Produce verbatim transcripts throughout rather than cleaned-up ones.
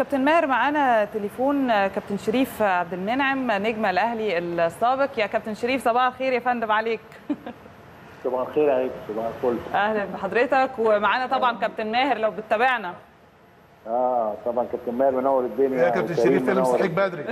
كابتن ماهر معانا تليفون كابتن شريف عبد المنعم نجم الاهلي السابق. يا كابتن شريف صباح الخير يا فندم عليك. صباح الخير عليك. صباح الفل. اهلا بحضرتك. ومعانا طبعا كابتن ماهر لو بتتابعنا. اه طبعا كابتن ماهر منور الدنيا يا كابتن شريف اللي مصحيك بدري.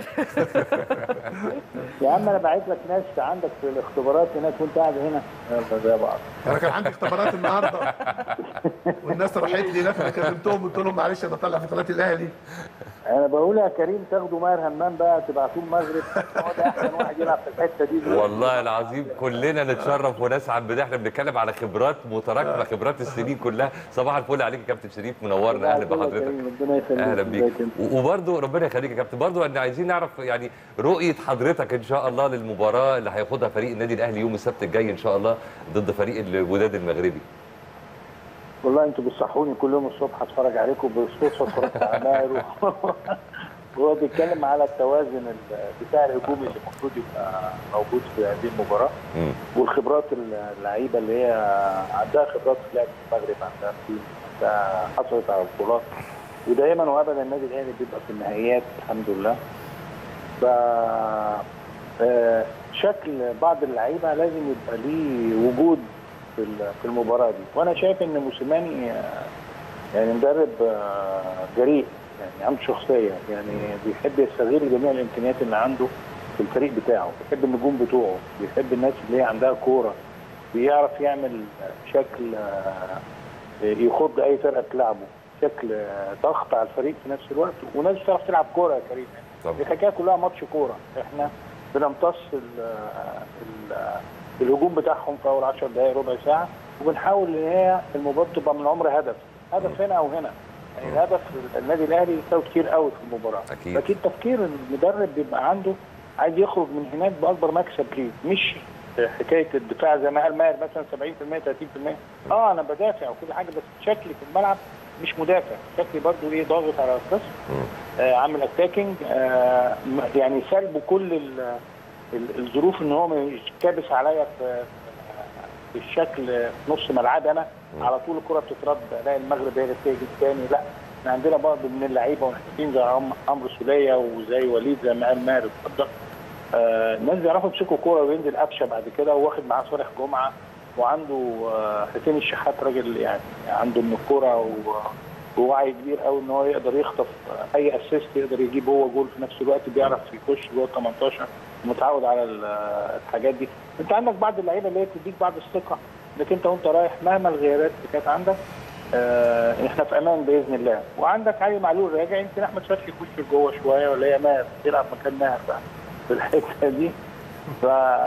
يا عم انا باعت لك ناس عندك في الاختبارات هناك وانت قاعد هنا. يلا زي بعض. انا كان عندي اختبارات النهارده والناس راحت لي هناك، انا كلمتهم قلت لهم معلش انا طالع في قناه الاهلي. انا بقول يا كريم تاخدوا ماهر همام بقى تبعتوه المغرب، هو ده احسن واحد يلعب في الحته دي دلوقتي. والله العظيم كلنا نتشرف ونسعد بده، احنا بنتكلم على خبرات متراكمه، خبرات السنين كلها. صباح الفل عليك يا كابتن شريف، منورنا. اهلا بحضرتك. ربنا يخليك. اهلا بيك. وبرده ربنا يخليك يا كابتن، برده احنا عايزين نعرف يعني رؤيه حضرتك ان شاء الله للمباراه اللي هياخدها فريق النادي الاهلي يوم السبت الجاي ان شااء الله ضد فريق الوداد المغربي. والله انتوا بتصحوني كل يوم الصبح اتفرج عليكم بالصدفه، اتفرجت على ماهر وهو بيتكلم على التوازن بتاع الهجومي اللي المفروض يبقى موجود في هذه المباراه، والخبرات اللعيبه اللي هي عندها خبرات في لعب المغرب، عندها عندها حصلت على البطولات، ودايما وابدا النادي الاهلي بيبقى في النهائيات الحمد لله. ف شكل بعض اللعيبه لازم يبقى ليه وجود في في المباراه دي، وانا شايف ان موسيماني يعني مدرب جريء، يعني عنده شخصيه، يعني بيحب يستغل جميع الامكانيات اللي عنده في الفريق بتاعه، بيحب النجوم بتوعه، بيحب الناس اللي هي عندها كوره، بيعرف يعمل شكل يخض اي فرقه تلعبه، شكل ضغط على الفريق في نفس الوقت، وناس بتعرف تلعب كوره يا كريم. الحكايه كلها ماتش كوره، احنا بنمتص ال ال الهجوم بتاعهم في اول عشر دقائق ربع ساعه، وبنحاول ان هي المباراه تبقى من عمر هدف، هدف هنا او هنا. يعني الهدف النادي الاهلي يساوي كتير قوي في المباراه. اكيد اكيد تفكير المدرب بيبقى عنده عايز يخرج من هناك باكبر مكسب ليه، مش حكايه الدفاع زي ما قال ماهر مثلا سبعين في المية ثلاثين في المية. اه انا بدافع وكل حاجه، بس شكلي في الملعب مش مدافع، شكلي برضو ايه ضاغط على الخصم، آه عامل اتاكينج، آه يعني سلبه كل ال الظروف ان هو مش كابس عليا في في الشكل في نص ملعب، انا على طول الكره بتترد الاقي المغرب هي اللي بتيجي الثاني. لا احنا عندنا برضه من اللعيبه ونحتفين زي عمرو سوليه وزي وليد زي ما قال ماهر اتفضل. آه الناس بيعرفوا يمسكوا كوره وينزل قفشه بعد كده، وواخد معاه صالح جمعه، وعنده آه حسين الشحات راجل يعني عنده من الكوره ووعي كبير قوي ان هو يقدر يخطف اي اسيست، يقدر يجيب هو جول في نفس الوقت، بيعرف يخش جوه تمنتاشر، متعود على الحاجات دي. انت عندك بعض اللعيبه اللي هي بتديك بعض الثقه انك انت وانت رايح مهما الغيابات اللي كانت عندك اه احنا في امان باذن الله. وعندك علي معلول راجع، يمكن احمد فتحي يخش جوه شويه، ولا هي ماهر يلعب مكان ماهر بقى في الحته دي. ف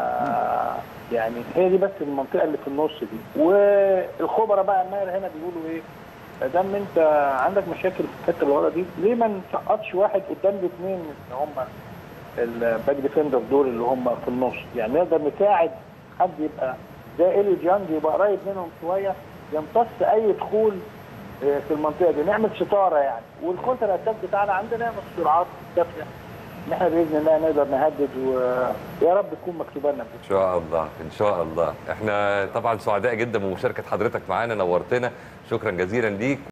يعني هي دي بس المنطقه اللي في النص دي. والخبراء بقى ماهر هنا بيقولوا ايه؟ دام انت عندك مشاكل في الحته اللي ورا دي، ليه ما نسقطش واحد قدام الاثنين اللي هم الباك ديفندر دول اللي هم في النص، يعني نقدر نساعد حد يبقى زي إليو ديانج يبقى قريب منهم شويه، يمتص اي دخول في المنطقه دي، نعمل ستاره يعني. والكونتر اتاك بتاعنا عندنا السرعات الكافيه ان احنا باذن الله نقدر نهدد، ويا رب تكون مكتوبه لنا ان شاء الله. ان شاء الله. احنا طبعا سعداء جدا بمشاركه حضرتك معانا، نورتنا، شكرا جزيلا ليك.